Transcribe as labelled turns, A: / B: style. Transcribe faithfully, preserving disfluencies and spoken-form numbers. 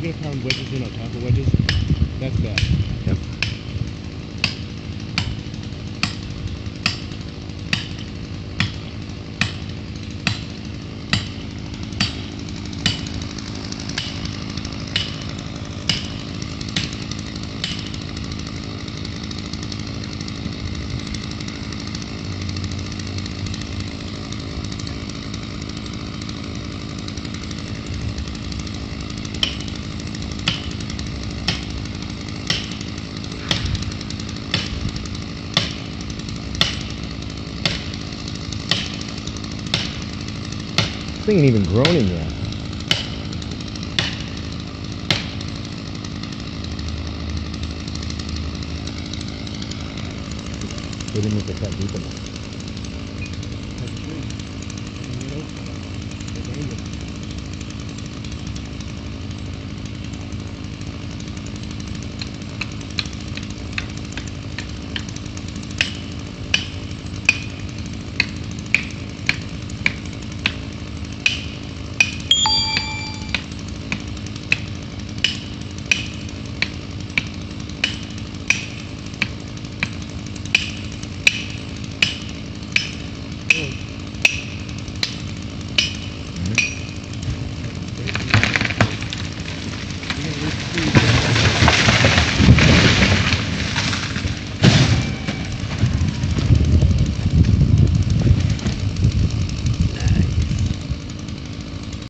A: you're gonna pound wedges in on top of wedges, that's bad.
B: Yep. This thing ain't even groaning yet. They didn't make the cut deep enough.